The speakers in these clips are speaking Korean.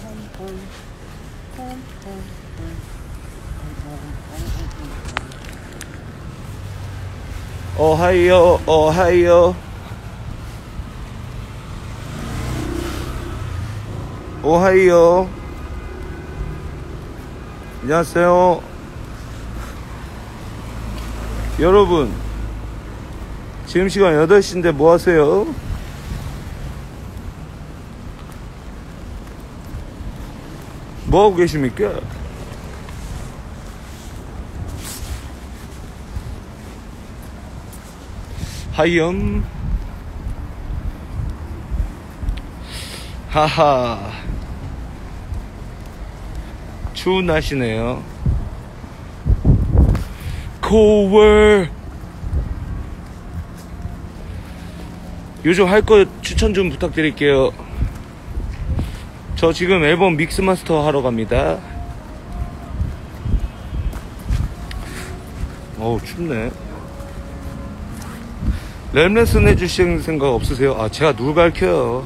오하이오 오하이오 오하이오. 안녕하세요 여러분. 지금 시간 8시인데 뭐 하세요? 뭐 하고 계십니까? 하이엄. 하하. 추운 날씨네요. 코월. 요즘 할 거 추천 좀 부탁드릴게요. 저 지금 앨범 믹스마스터 하러 갑니다. 어우 춥네. 랩 레슨 해주실 생각 없으세요? 아 제가 누굴 가르쳐요?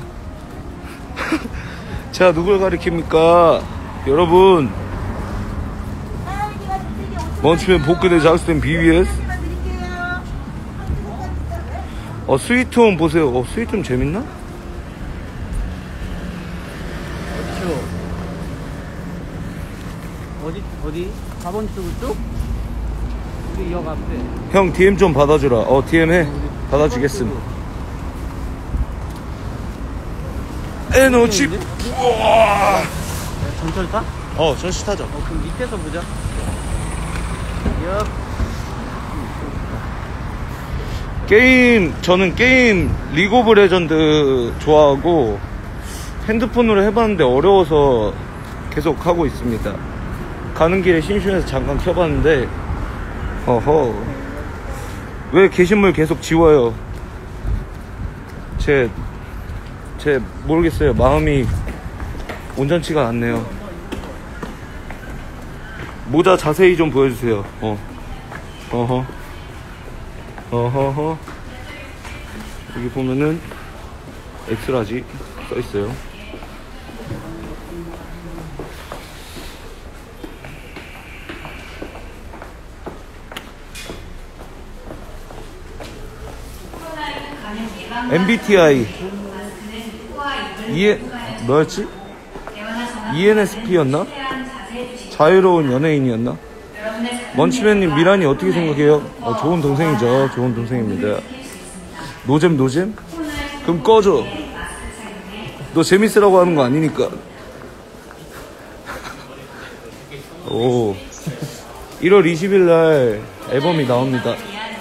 제가 누굴 가르칩니까? 여러분 먼치면 복근에 작업된 BBS. 스위트홈 보세요. 스위트홈 재밌나? 어디? 4번 쪽? 우리 역 앞에. 형 DM 좀 받아주라. DM 해. 받아주겠음. 에너지. 우와. 전철 타? 전시 타자. 그럼 밑에서 보자. 저는 게임 리그 오브 레전드 좋아하고 핸드폰으로 해봤는데 어려워서 계속 하고 있습니다. 가는 길에 심심해서 잠깐 켜봤는데 왜 게시물 계속 지워요? 제 모르겠어요. 마음이 온전치가 않네요. 모자 자세히 좀 보여주세요. 여기 보면은 엑스라지 써있어요. MBTI 뭐였지? ENSP였나? 자유로운 연예인이었나? 먼치맨님 미란이 어떻게 생각해요? 좋은 동생이죠. 좋은 동생입니다. 노잼? 그럼 꺼져. 너 재밌으라고 하는 거 아니니까. 1월 20일 날 앨범이 나옵니다.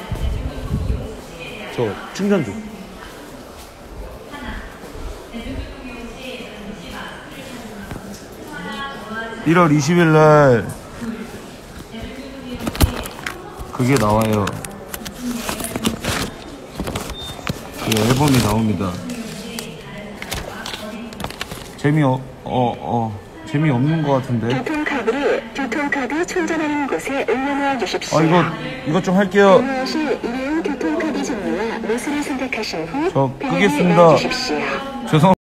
저 충전 중. (1월 20일) 날 그게 나와요. 그 앨범이 나옵니다. 재미없는 것 같은데. 교통카드 충전하는 곳에 응용해 주십시오. 이거 좀 할게요. 응용하실 일회용 교통카드 종류와 모습을 선택하신 후 저 끄겠습니다. 주십시오. 죄송